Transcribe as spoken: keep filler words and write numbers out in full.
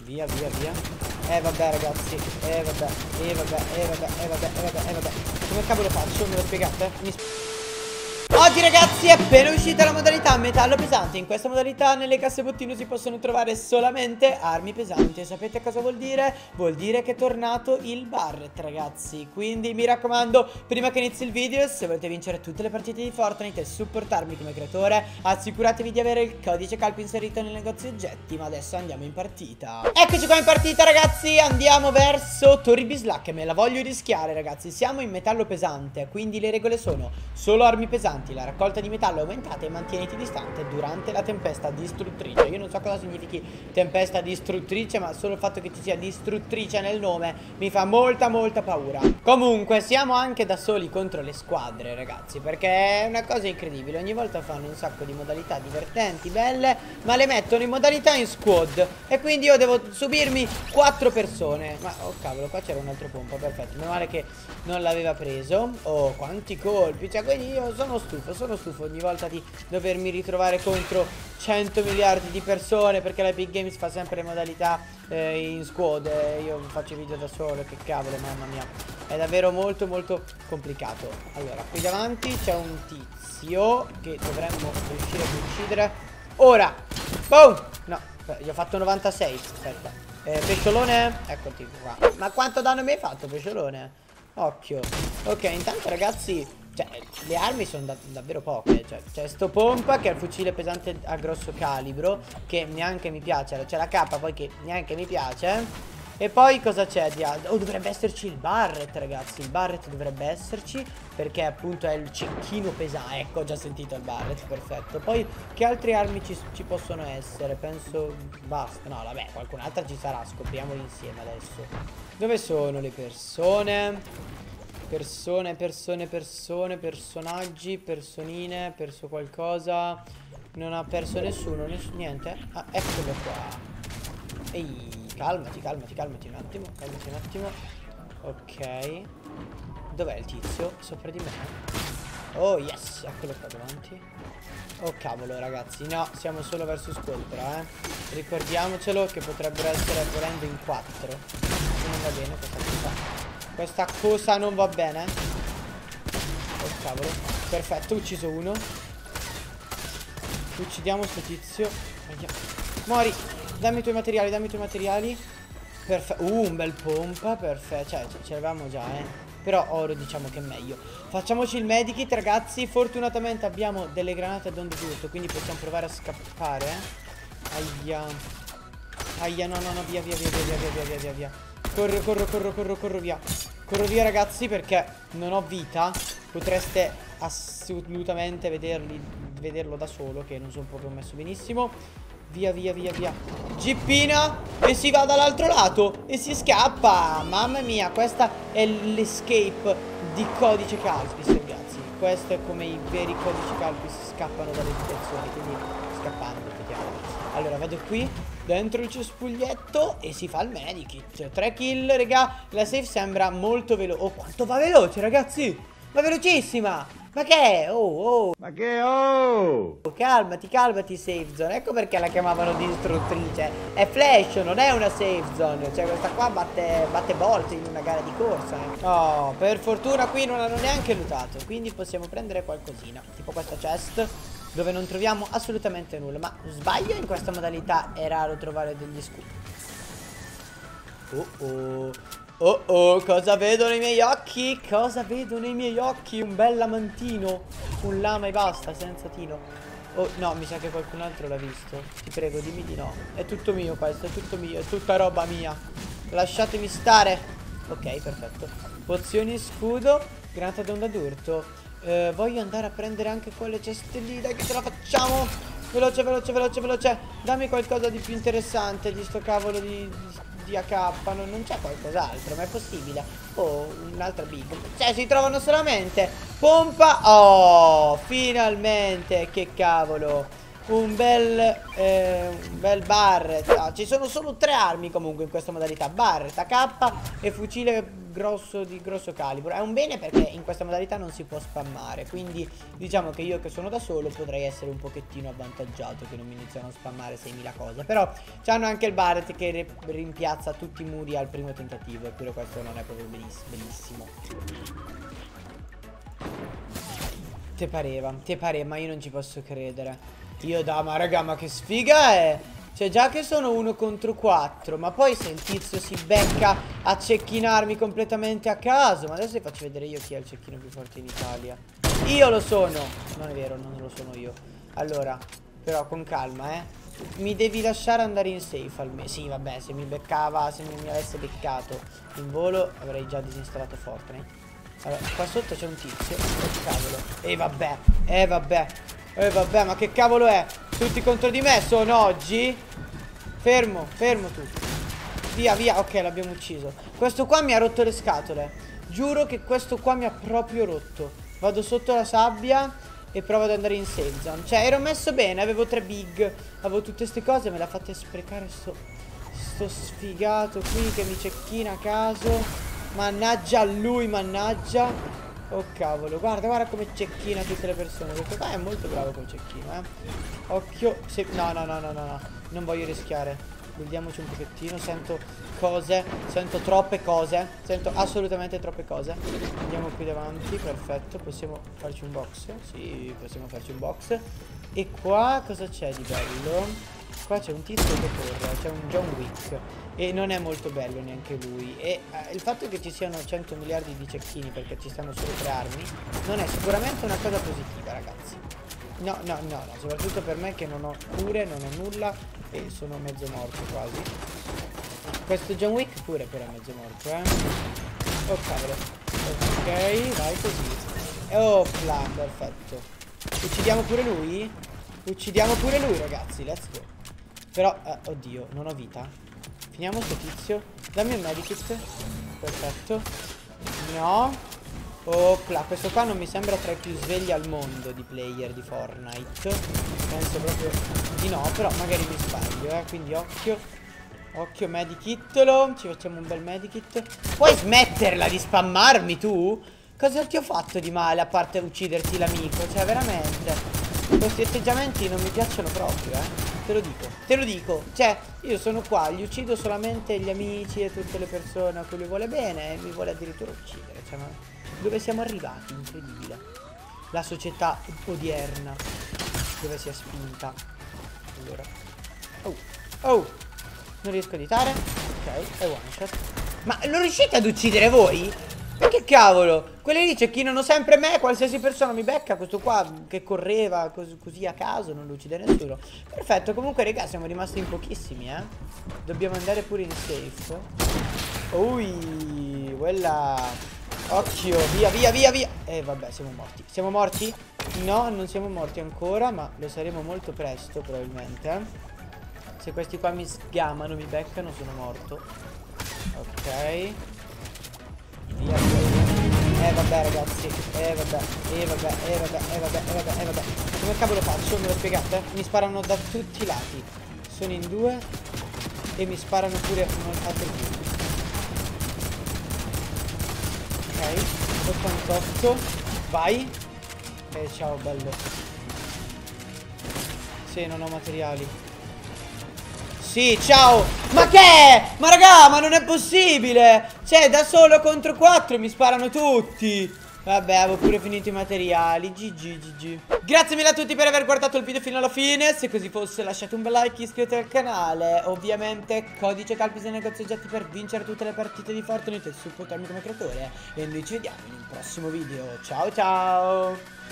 Via, via, via. Eh vabbè ragazzi, eh vabbè, eh vabbè, eh vabbè, eh vabbè, eh vabbè, eh vabbè. Come cavolo faccio? Me lo spiegate? Mi Oggi ragazzi è appena uscita la modalità metallo pesante. In questa modalità nelle casse bottino si possono trovare solamente armi pesanti. E sapete cosa vuol dire? Vuol dire che è tornato il Barret ragazzi. Quindi mi raccomando, prima che inizi il video, se volete vincere tutte le partite di Fortnite e supportarmi come creatore, assicuratevi di avere il codice Calp inserito nel negozio oggetti. Ma adesso andiamo in partita. Eccoci qua in partita ragazzi. Andiamo verso Torri Bislacche. Me la voglio rischiare ragazzi. Siamo in metallo pesante, quindi le regole sono solo armi pesanti. La raccolta di metallo è aumentata e mantieniti distante durante la tempesta distruttrice. Io non so cosa significhi tempesta distruttrice, ma solo il fatto che ci sia distruttrice nel nome mi fa molta molta paura. Comunque siamo anche da soli contro le squadre ragazzi, perché è una cosa incredibile. Ogni volta fanno un sacco di modalità divertenti, belle, ma le mettono in modalità in squad e quindi io devo subirmi quattro persone. Ma oh cavolo, qua c'era un altro pompa, perfetto. Meno male che non l'aveva preso. Oh quanti colpi, cioè quindi io sono stufo, sono stufo ogni volta di dovermi ritrovare contro cento miliardi di persone, perché la Epic Games fa sempre le modalità eh, in squad e io faccio i video da solo, che cavolo, mamma mia, è davvero molto molto complicato. Allora, qui davanti c'è un tizio che dovremmo riuscire ad uccidere ora. Boom! No, gli ho fatto novantasei, aspetta. eh, Pesciolone, eccoti qua. Ma quanto danno mi hai fatto, pesciolone? Occhio. Ok, intanto ragazzi, cioè, le armi sono da davvero poche. Cioè, c'è sto pompa che è il fucile pesante a grosso calibro, che neanche mi piace. C'è la K poi che neanche mi piace. E poi cosa c'è di altro? Oh, dovrebbe esserci il Barret ragazzi. Il Barret dovrebbe esserci, perché appunto è il cecchino pesante. Ecco, ho già sentito il Barret, perfetto. Poi che altre armi ci, ci possono essere? Penso basta. No vabbè, qualcun'altra ci sarà. Scopriamolo insieme adesso. Dove sono le persone? Persone, persone, persone, personaggi, personine, perso qualcosa. Non ha perso nessuno, ness niente. Ah, eccolo qua. Ehi, calmati, calmati, calmati un attimo, calmati un attimo. Ok. Dov'è il tizio? Sopra di me? Oh yes, eccolo qua davanti. Oh cavolo ragazzi, no, siamo solo verso squad però, eh. Ricordiamocelo che potrebbero essere volendo in quattro. Non va bene questa cosa. Questa cosa non va bene. Oh cavolo. Perfetto, ho ucciso uno. Uccidiamo sto tizio. Muori. Dammi i tuoi materiali, dammi i tuoi materiali. Perfetto. Uh, un bel pompa. Perfetto. Cioè, ce l'avevamo già, eh. Però oro diciamo che è meglio. Facciamoci il medikit ragazzi. Fortunatamente abbiamo delle granate ad onde d'urto, quindi possiamo provare a scappare, eh. Aia. Aia, no, no, no, via, via, via, via, via, via, via, via, via. Corro, corro, corro, corro, corro via. Corro via ragazzi perché non ho vita. Potreste assolutamente vederli, vederlo da solo, che non sono proprio messo benissimo. Via, via, via, via. Gippina. E si va dall'altro lato e si scappa. Mamma mia, questa è l'escape di Codice Calpis ragazzi. Questo è come i veri Codici Calpis scappano dalle situazioni, quindi scappando, vediamo. Allora vado qui dentro il cespuglietto e si fa il medikit. Tre kill, raga. La safe sembra molto veloce. Oh, quanto va veloce, ragazzi. Va velocissima. Ma che è? Oh, oh. Ma che oh? Oh, calmati, calmati, safe zone. Ecco perché la chiamavano distruttrice. È flash, non è una safe zone. Cioè questa qua batte, batte bolt in una gara di corsa, eh. Oh, per fortuna qui non hanno neanche lootato, quindi possiamo prendere qualcosina. Tipo questa chest, dove non troviamo assolutamente nulla. Ma sbaglio, in questa modalità è raro trovare degli scudi. Oh oh. Oh oh, cosa vedo nei miei occhi? Cosa vedo nei miei occhi? Un bel lamantino. Un lama e basta, senza tino. Oh no, mi sa che qualcun altro l'ha visto. Ti prego, dimmi di no. È tutto mio questo, è tutto mio, è tutta roba mia. Lasciatemi stare. Ok, perfetto. Pozioni scudo, granata d'onda d'urto. eh, Voglio andare a prendere anche quelle ceste lì. Dai che ce la facciamo. Veloce, veloce, veloce, veloce. Dammi qualcosa di più interessante di sto cavolo di, di A K. Non, non c'è qualcos'altro, ma è possibile. Oh, un'altra big. Cioè, si trovano solamente pompa. Oh, finalmente. Che cavolo. un bel eh, un bel Barrett. Ah, ci sono solo tre armi comunque in questa modalità: Barrett, A K e fucile grosso di grosso calibro. È un bene perché in questa modalità non si può spammare, quindi diciamo che io che sono da solo potrei essere un pochettino avvantaggiato che non mi iniziano a spammare seimila cose. Però c'hanno anche il Barrett che rimpiazza tutti i muri al primo tentativo, eppure questo non è proprio bellissimo. Te pareva, te pareva, ma io non ci posso credere. Io da, ma raga, ma che sfiga è? Cioè già che sono uno contro quattro, ma poi se il tizio si becca a cecchinarmi completamente a caso. Ma adesso vi faccio vedere io chi è il cecchino più forte in Italia. Io lo sono. Non è vero, non lo sono io. Allora, però con calma, eh. Mi devi lasciare andare in safe almeno. Sì, vabbè, se mi beccava, se mi avesse beccato in volo avrei già disinstallato Fortnite. Allora, qua sotto c'è un tizio. Che cavolo. E vabbè, eh vabbè. Eh vabbè, ma che cavolo è? Tutti contro di me sono oggi? Fermo, fermo tu. Via, via, ok, l'abbiamo ucciso. Questo qua mi ha rotto le scatole. Giuro che questo qua mi ha proprio rotto. Vado sotto la sabbia e provo ad andare in safe zone. Cioè, ero messo bene, avevo tre big, avevo tutte queste cose, me le ha fatte sprecare sto, sto sfigato qui che mi cecchina a caso. Mannaggia a lui, mannaggia. Oh cavolo, guarda, guarda come cecchina tutte le persone. Questo qua è molto bravo col cecchino, eh. Occhio, se... no, no, no, no, no, no. Non voglio rischiare. Vediamoci un pochettino. Sento cose, sento troppe cose. Sento assolutamente troppe cose. Andiamo qui davanti, perfetto. Possiamo farci un box? Sì, possiamo farci un box. E qua cosa c'è di bello? Qua c'è un tizio che corre, c'è un John Wick. E non è molto bello neanche lui. E eh, il fatto che ci siano cento miliardi di cecchini perché ci stanno solo tre armi non è sicuramente una cosa positiva, ragazzi. No, no, no, no. Soprattutto per me che non ho cure, non ho nulla e sono mezzo morto quasi. Questo John Wick pure però è mezzo morto, eh. Oh cavolo. Ok, vai così. Oh, plan, perfetto. Uccidiamo pure lui? Uccidiamo pure lui, ragazzi, let's go. Però, eh, oddio, non ho vita. Finiamo sto tizio. Dammi un medikit. Perfetto. No. Opla, questo qua non mi sembra tra i più svegli al mondo di player di Fortnite. Penso proprio di no, però magari mi sbaglio, eh. Quindi occhio. Occhio, medikitolo. Ci facciamo un bel medikit. Puoi smetterla di spammarmi tu? Cosa ti ho fatto di male a parte ucciderti l'amico? Cioè, veramente. Questi atteggiamenti non mi piacciono proprio, eh. Te lo dico, te lo dico. Cioè, io sono qua, gli uccido solamente gli amici e tutte le persone a cui lui vuole bene e mi vuole addirittura uccidere. Cioè, ma dove siamo arrivati? Incredibile. La società odierna dove si è spinta. Allora. Oh, oh. Non riesco a editare. Ok, è one shot. Ma non riuscite ad uccidere voi? Ma che cavolo? Quelli lì cecchinano sempre me. Qualsiasi persona mi becca. Questo qua che correva cos così a caso non lo uccide nessuno. Perfetto. Comunque raga, siamo rimasti in pochissimi, eh. Dobbiamo andare pure in safe. Ui, quella. Occhio, via, via, via, via. E eh, vabbè, siamo morti. Siamo morti? No, non siamo morti ancora, ma lo saremo molto presto probabilmente, eh. Se questi qua mi sgamano, mi beccano, sono morto. Ok. Via, via. Eh vabbè ragazzi. Eh vabbè. Eh vabbè. Eh vabbè. Eh vabbè. Eh vabbè. Eh vabbè. Come cavolo faccio? Me lo spiegate? Mi sparano da tutti i lati. Sono in due. E mi sparano pure altri due. Ok. ottantotto. Vai. Eh ciao bello. Sì, non ho materiali. Sì, ciao. Ma che è? Ma raga, ma non è possibile. Cioè, da solo contro quattro mi sparano tutti. Vabbè, avevo pure finito i materiali. G G, G G. Grazie mille a tutti per aver guardato il video fino alla fine. Se così fosse, lasciate un bel like, iscrivetevi al canale. Ovviamente, codice Calpis nei negozi oggetti per vincere tutte le partite di Fortnite e supportarmi come creatore. E noi ci vediamo in un prossimo video. Ciao, ciao.